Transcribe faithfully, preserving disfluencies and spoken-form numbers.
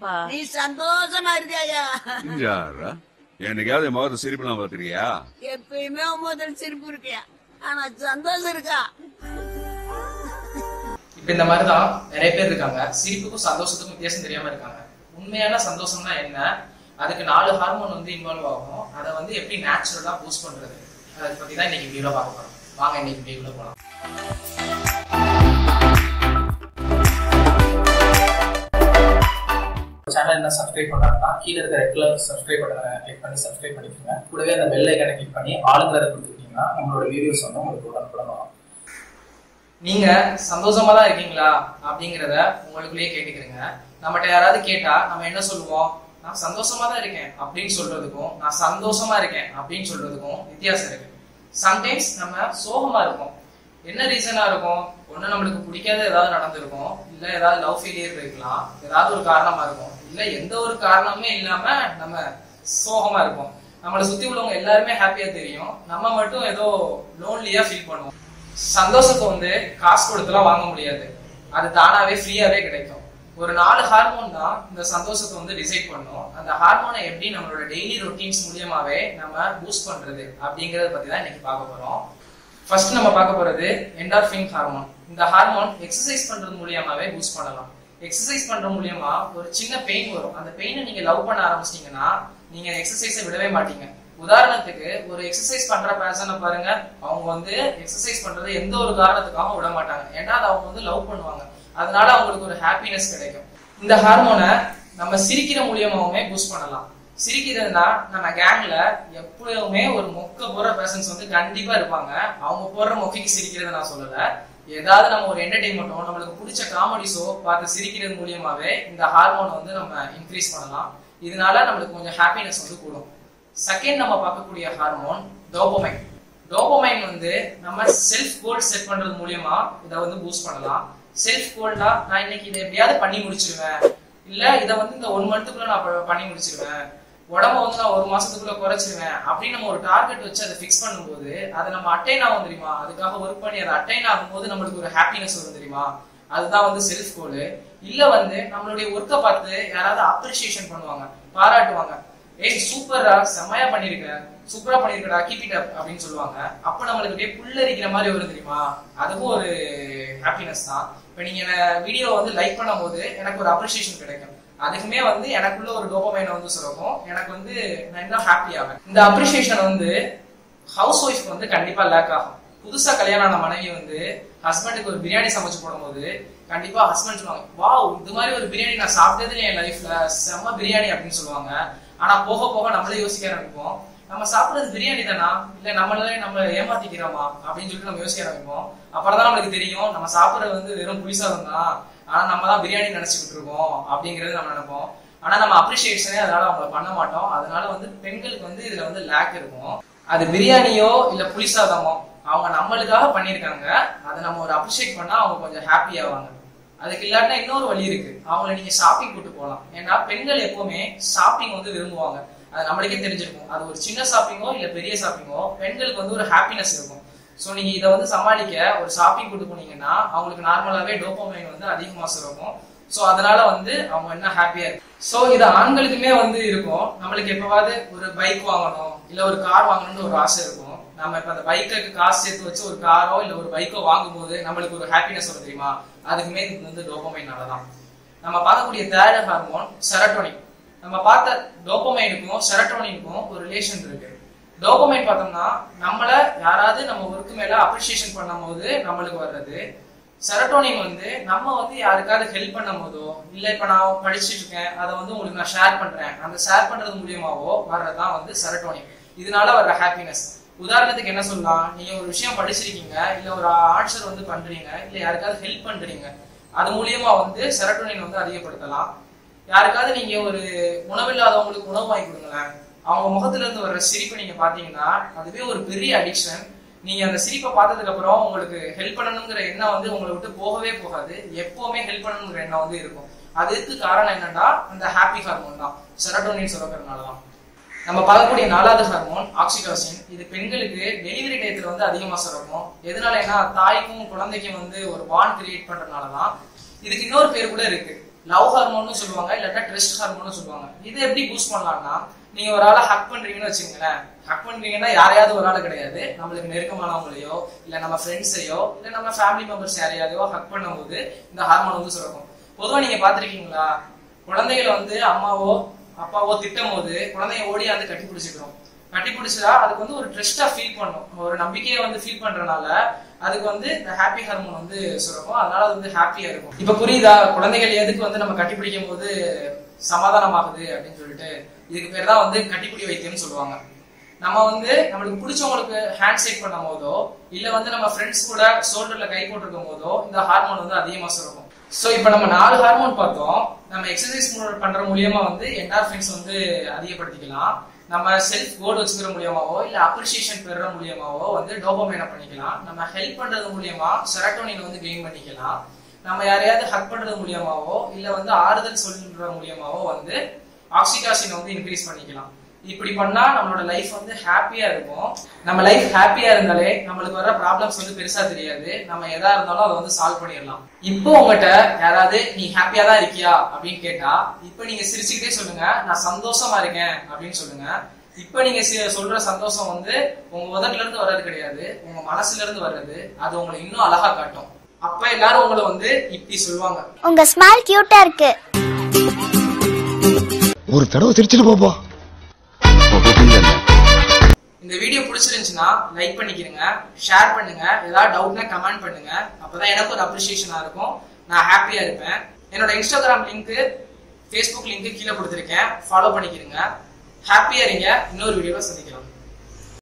இருக்கேன்ப்பா. நீ சந்தோஷமா இருக்கியா? என்னைக்காவது முகத்தை சிரிப்புலாம் பாத்துறியா? எப்பயுமே முதல் சிரிப்பு இருக்கியா, ஆனா சந்தோஷம் இருக்கா? இப்ப இந்த மாதிரிதான் நிறைய பேர் இருக்காங்க, சிரிப்புக்கும் சந்தோஷத்துக்கும் வித்தியாசம் தெரியாம இருக்காங்க. உண்மையான சந்தோஷம்னா என்ன, அதுக்கு நாலு ஹார்மோன் வந்து இன்வால்வ் ஆகும். அதை வந்து எப்படி நேச்சுரலா பூஸ்ட் பண்றது, அதை பத்தி தான் இன்னைக்கு வீடியோல பார்க்க போறோம். வாங்க இன்னைக்கு வீடியோல போலாம். சேனல் என்ன சப்ஸ்கிரைப் பண்ணாங்கன்னா கீழே இருக்கிற ரெகுலர் சப்ஸ்கிரைப் பட்டனை கிளிக் பண்ணி சப்ஸ்கிரைப் பண்ணிக்கோங்க. கூடவே அந்த பெல் ஐகானை கிளிக் பண்ணி ஆளுங்கிறத கொடுத்துட்டீங்கன்னா நம்மளோட வீடியோஸ் வந்து உங்களுக்கு உடனுக்குடன் வரும். நீங்க சந்தோஷமா தான் இருக்கீங்களா அப்படிங்கிறத உங்களுக்குள்ளேயே கேட்டுக்கிறீங்க. நம்மகிட்ட யாராவது கேட்டா நம்ம என்ன சொல்லுவோம், நான் சந்தோஷமா தான் இருக்கேன் அப்படின்னு சொல்றதுக்கும் நான் சந்தோஷமா இருக்கேன் அப்படின்னு சொல்றதுக்கும் வித்தியாசம் இருக்கு. சம்டைம்ஸ் நம்ம சோகமா இருப்போம். என்ன ரீசனா இருக்கும், ஒண்ணு நம்மளுக்கு பிடிக்காத ஏதாவது நடந்திருக்கும், இல்ல ஏதாவது லவ் ஃபெயிலியர் இருக்கலாம், ஏதாவது ஒரு காரணமா இருக்கும், இல்ல எந்த ஒரு காரணமே இல்லாம நம்ம சோகமா இருப்போம். நம்மளை சுத்தி உள்ளவங்க எல்லாருமே ஹாப்பியா தெரியும், நம்ம மட்டும் ஏதோ லோன்லியா ஃபீல் பண்ணுவோம். சந்தோஷத்தை வந்து காசு கொடுத்துலாம் வாங்க முடியாது, அது தானாவே ஃப்ரீயாவே கிடைக்கும். ஒரு நாலு ஹார்மோன் தான் இந்த சந்தோஷத்தை வந்து டிசைட் பண்ணும். அந்த ஹார்மோனை எப்படி நம்மளோட டெய்லி ரொட்டீன்ஸ் மூலியமாவே நம்ம பூஸ்ட் பண்றது அப்படிங்கறத பத்தி தான் இன்னைக்கு பார்க்க போறோம். ஃபர்ஸ்ட் நம்ம பார்க்க போறது என்டார்பின் ஹார்மோன். இந்த ஹார்மோன் எக்ஸசைஸ் பண்றது மூலியமாவே பூஸ்ட் பண்ணலாம். எக்ஸசைஸ் பண்ற மூலியமா ஒரு சின்ன பெயின் வரும், அந்த பெயினை நீங்க லவ் பண்ண ஆரம்பிச்சிட்டீங்கன்னா நீங்க எக்ஸசைஸை விடவே மாட்டீங்க. உதாரணத்துக்கு ஒரு எக்ஸசைஸ் பண்ற பர்சனை பாருங்க, அவங்க வந்து எக்ஸசைஸ் பண்றது எந்த ஒரு காரணத்துக்காக விட மாட்டாங்க, ஏன்னா அதை அவங்க வந்து லவ் பண்ணுவாங்க. அதனால அவங்களுக்கு ஒரு ஹாப்பினஸ் கிடைக்கும். இந்த ஹார்மோனை நம்ம சிரிக்கிற மூலியமாவுமே பூஸ்ட் பண்ணலாம். சிரிக்கிறதுனா நம்ம கேங்ல எப்பவுமே ஒரு மொக்க போற பர்சன்ஸ் வந்து கண்டிப்பா இருப்பாங்க. அவங்க போடுற மொக்கைக்கு சிரிக்கிறது நான் சொல்லல, ஏதாவது நம்ம ஒரு என்டர்டைன்மெண்ட்டோ நம்மளுக்கு பிடிச்ச காமெடி ஷோ பார்த்து சிரிக்கிறது மூலியமாவே இந்த ஹார்மோனை வந்து நம்ம இன்க்ரீஸ் பண்ணலாம். இதனால நம்மளுக்கு கொஞ்சம் ஹாப்பினஸ் வந்து கூடும். செகண்ட் நம்ம பார்க்கக்கூடிய ஹார்மோன் டோபமைன். டோபமைன் வந்து நம்ம செல்ஃப் கோல் செட் பண்றது மூலியமா இதை வந்து பூஸ்ட் பண்ணலாம். செல்ஃப் கோல்டா நான் இன்னைக்கு இதை எப்படியாவது பண்ணி முடிச்சிருவேன், இல்ல இதை வந்து இந்த ஒன் மந்த்துக்குள்ள நான் பண்ணி முடிச்சிருவேன், உடம்ப வந்து நான் ஒரு மாசத்துக்குள்ள குறைச்சிருவேன் அப்படின்னு நம்ம ஒரு டார்கெட் வச்சு அதை பிக்ஸ் பண்ணும்போது அதை நம்ம அட்டைன் ஆகும் தெரியுமா. அதுக்காக ஒர்க் பண்ணி அதை அட்டைன் ஆகும்போது நம்மளுக்கு ஒரு ஹாப்பினஸ் வரும் தெரியுமா, அதுதான் வந்து செல்ஃப் கோல். இல்ல வந்து நம்மளுடைய ஒர்க்கை பார்த்து யாராவது அப்ரிசியேஷன் பண்ணுவாங்க, பாராட்டுவாங்க, ஏய் சூப்பரா செம்மையா பண்ணிருக்க, சூப்பரா பண்ணிருக்கடா, கீப் இட் அப் அப்படின்னு சொல்லுவாங்க. அப்ப நம்மளுக்கு அப்படியே புல்லரிக்கிற மாதிரி வரும் தெரியுமா, அதுவும் ஒரு ஹாப்பினஸ் தான். இப்ப நீங்க வீடியோ வந்து லைக் பண்ணும் போது எனக்கு ஒரு அப்ரிசியேஷன் கிடைக்கும், அதுக்குமே வந்து எனக்குள்ள ஒரு டோபமைனை வந்து சுரக்கும், எனக்கு வந்து நான் இன்னும் ஹாப்பி ஆவேன். இந்த அப்ரிசியேஷன் வந்து ஹவுஸ் ஒய்ஃப் வந்து கண்டிப்பா லேக் ஆகும். புதுசா கல்யாணம் ஆன மனைவி வந்து ஹஸ்பண்டுக்கு ஒரு பிரியாணி சமைச்சு போடும்போது கண்டிப்பா ஹஸ்பண்ட் சொல்லுவாங்க, வாவ் இது மாதிரி ஒரு பிரியாணி நான் சாப்பிட்டதுன்னு என் லைஃப்ல செம்ம பிரியாணி அப்படின்னு சொல்லுவாங்க. ஆனா போக போக நம்மளே யோசிக்க ஆரம்பிப்போம், நம்ம சாப்பிடுறது பிரியாணி தானா, இல்ல நம்மளே நம்ம ஏமாத்திக்கிறோமா அப்படின்னு சொல்லிட்டு நம்ம யோசிக்க ஆரம்பிப்போம். அப்புறம்தான் நம்மளுக்கு தெரியும் நம்ம சாப்பிடுறது வந்து வெறும் புளிசாதம் தான், ஆனா நம்ம தான் பிரியாணி நினைச்சுக்கிட்டு இருக்கோம் அப்படிங்கறது நம்ம நினைப்போம். ஆனா நம்ம அப்ரிசியேஷனே அதனால அவங்கள பண்ண மாட்டோம். அதனால வந்து பெண்களுக்கு வந்து இதுல வந்து லேக் இருக்கும். அது பிரியாணியோ இல்ல புளிசாதமோ அவங்க நம்மளுக்காக பண்ணிருக்காங்க, அதை நம்ம ஒரு அப்ரிசியேட் பண்ணா அவங்க கொஞ்சம் ஹாப்பி ஆவாங்க. அதுக்கு இல்லாட்டா இன்னொரு வழி இருக்கு, அவங்களை நீங்க ஷாப்பிங் கூட்டு போகலாம். ஏன்னா பெண்கள் எப்பவுமே ஷாப்பிங் வந்து விரும்புவாங்க, அது நம்மளுக்கே தெரிஞ்சிருக்கும். அது ஒரு சின்ன ஷாப்பிங்கோ இல்ல பெரிய ஷாப்பிங்கோ பெண்களுக்கு வந்து ஒரு ஹாப்பினஸ் இருக்கும். சோ நீங்க இதை வந்து சமாளிக்க ஒரு ஷாப்பிங் கூட்டு போனீங்கன்னா அவங்களுக்கு நார்மலாவே டோபமைன் வந்து அதிகமா சுரக்கும். சோ அதனால வந்து அவங்க என்ன ஹாப்பியா இருக்கு. சோ இது ஆண்களுக்குமே வந்து இருக்கும். நம்மளுக்கு எப்பவாவது ஒரு பைக் வாங்கணும் இல்ல ஒரு கார் வாங்கணும்னு ஒரு ஆசை இருக்கும். நம்ம இப்ப அந்த பைக்கு காசு சேர்த்து வச்சு ஒரு காரோ இல்ல ஒரு பைக்கோ வாங்கும் போது நம்மளுக்கு ஒரு ஹாப்பினஸ் வரும் தெரியுமா, அதுக்குமே இது வந்து டோபமைனாலதான். நம்ம பார்க்கக்கூடிய தேர்ட் ஹார்மோன் செரோட்டோனின். நம்ம பார்த்த டோபமைனுக்கும் செரோட்டோனினுக்கும் ஒரு ரிலேஷன் இருக்கு. டோபமைன் பார்த்தோம்னா நம்மள யாராவது நம்ம ஒர்க்கு மேல அப்ரிசியேஷன் பண்ணும் போது நம்மளுக்கு வர்றது. செரோட்டோனின் வந்து நம்ம வந்து யாருக்காவது ஹெல்ப் பண்ணும் போதோ இல்ல இப்ப நான் படிச்சுட்டு இருக்கேன் அதை வந்து உங்களுக்கு நான் ஷேர் பண்றேன், அந்த ஷேர் பண்றது மூலியமாவோ வர்றதுதான் வந்து செரோட்டோனின். இதனால வர்ற ஹாப்பினஸ். உதாரணத்துக்கு என்ன சொல்லலாம், நீங்க ஒரு விஷயம் படிச்சிருக்கீங்க இல்ல ஒரு ஆன்சர் வந்து பண்றீங்க இல்ல யாருக்காவது ஹெல்ப் பண்றீங்க, அது மூலியமா வந்து செரோட்டோனின் வந்து அதிகப்படுத்தலாம். யாருக்காவது நீங்க ஒரு உணவில்லாதவங்களுக்கு உணவு வாங்கி கொடுங்களேன், அவங்க முகத்துல இருந்து வர்ற சிரிப்பு நீங்க பாத்தீங்கன்னா அதுவே ஒரு பெரிய அடிக்ஷன். நீங்க அந்த சிரிப்பை பார்த்ததுக்கு அப்புறம் உங்களுக்கு ஹெல்ப் பண்ணணுங்கிற எண்ணம் வந்து உங்களை விட்டு போகவே போகாது, எப்பவுமே ஹெல்ப் பண்ணணுங்கிற எண்ணம் வந்து இருக்கும். அதுக்கு காரணம் என்னன்னா அந்த ஹாப்பி ஹார்மோன் தான், செரோட்டோனின் சுரக்கிறதுனாலதான். நம்ம பார்க்கக்கூடிய நாலாவது ஹார்மோன் ஆக்சிடோசின். இது பெண்களுக்கு டெலிவரி டயத்துல வந்து அதிகமா சுரக்கும். எதனால, தாய்க்கும் குழந்தைக்கும் வந்து ஒரு பாண்ட் கிரியேட் பண்றதுனாலதான். இதுக்கு இன்னொரு பேர் கூட இருக்கு, லவ் ஹார்மோன்னு சொல்லுவாங்க, இல்லாட்டா ட்ரஸ்ட் ஹார்மோன்னு சொல்லுவாங்க. இதை எப்படி பூஸ்ட் பண்ணலாம்னா, நீங்க ஒரு ஆளை ஹக் பண்றீங்கன்னு வச்சுங்களேன். ஹக் பண்றீங்கன்னா யாரையாவது ஒரு ஆள் கிடையாது, நம்மளுக்கு நெருக்கமானவங்களையோ இல்ல நம்ம ஃப்ரெண்ட்ஸையோ இல்ல நம்ம ஃபேமிலி மெம்பர்ஸ் யாரையாதையோ ஹக் பண்ணும்போது இந்த ஹார்மோன் வந்து சுரக்கும். பொதுவா நீங்க பாத்திருக்கீங்களா, குழந்தைகளை வந்து அம்மாவோ அப்பாவோ திட்டும் போது குழந்தைய ஓடி வந்து கட்டி பிடிச்சிக்கிறோம். கட்டி பிடிச்சா அதுக்கு வந்து ஒரு ட்ரஸ்டா ஃபீல் பண்ணும், ஒரு நம்பிக்கையை வந்து ஃபீல் பண்றதுனால அதுக்கு வந்து இந்த ஹாப்பி ஹார்மோன் வந்து சுரக்கும். அதனால அது வந்து ஹாப்பியா இருக்கும். இப்ப புரியுதா குழந்தைகள் எதுக்கு வந்து நம்ம கட்டி பிடிக்கும் போது சமாதானம் ஆகுது அப்படின்னு சொல்லிட்டு? இதுக்கு பேர் தான் வந்து கட்டிப்பிடி வைத்தியம்னு சொல்லுவாங்க. நம்ம வந்து நம்மளுக்கு பிடிச்சவங்களுக்கு ஹேண்ட் ஷேக் பண்ணும் போதோ இல்ல வந்து நம்ம ஃப்ரெண்ட்ஸ் கூட ஷோல்டர்ல கை போட்டிருக்கும் போதோ இந்த ஹார்மோன் வந்து அதிகமா சுரக்கும். சோ இப்ப நம்ம நாலு ஹார்மோன் பார்த்தோம். நம்ம எக்ஸசைஸ் பண்ற மூலியமா வந்து என்டார்பின்ஸ் வந்து அதிகப்படுத்திக்கலாம். நம்ம செல்ஃப் கோல் வச்சுக்கிற மூலியமாவோ இல்ல அப்ரிசியேஷன் பெற மூலியமாவோ வந்து டோபமைனை பண்ணிக்கலாம். நம்ம ஹெல்ப் பண்றது மூலியமா செரோட்டோனின் வந்து கெயின் பண்ணிக்கலாம். நம்ம யாரையாவது ஹக் பண்றது மூலியமாவோ இல்ல வந்து ஆறுதல் சொல்ற மூலியமாவோ வந்து ஆக்சிடாசின் வந்து இன்க்ரீஸ் பண்ணிக்கலாம். இப்படி பண்ணா நம்மளோட லைஃப் வந்து ஹாப்பியா இருக்கும். நம்ம லைஃப் ஹாப்பியா இருந்தாலே நம்மளுக்கு வர ப்ராப்ளம்ஸ் வந்து பெருசா தெரியாது. நம்ம எதா இருந்தாலும் அதை வந்து சால்வ் பண்ணிடலாம். இப்போ உங்ககிட்ட யாராவது நீ ஹாப்பியா தான் இருக்கியா அப்படின்னு கேட்டா இப்ப நீங்க சிரிச்சுக்கிட்டே சொல்லுங்க, நான் சந்தோஷமா இருக்கேன் அப்படின்னு சொல்லுங்க. இப்ப நீங்க சொல்ற சந்தோஷம் வந்து உங்க உதட்டுல இருந்து வர்றது கிடையாது, உங்க மனசுல இருந்து வர்றது. அது உங்களை இன்னும் அழகா காட்டும். அப்ப எல்லாரும் உங்களை வந்து இப்படி சொல்லுவாங்க, உங்க ஸ்மைல் கியூட்டா இருக்கு. ஒரு தடவை சிரிச்சிட்டு போப்பா. இந்த வீடியோ பிடிச்சிருந்துச்சுன்னா லைக் பண்ணிக்கிறங்க, ஷேர் பண்ணுங்க, ஏதாவது டவுட்னா கமெண்ட் பண்ணுங்க. அப்பதான் எனக்கு ஒரு அப்ரிசியேஷனா இருக்கும், நான் ஹாப்பியா இருப்பேன். என்னோட இன்ஸ்டாகிராம் லிங்க், ஃபேஸ்புக் லிங்க் கீழே கொடுத்துருக்கேன், ஃபாலோ பண்ணிக்கிறங்க. ஹாப்பியா இருங்க. இன்னொரு வீடியோல சந்திக்கலாம்.